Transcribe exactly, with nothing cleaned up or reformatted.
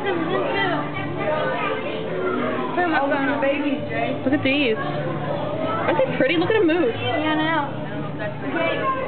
them in too. Put my phone on. Babies, Jay. Look at these. Aren't they pretty? Look at them move. Yeah, I know.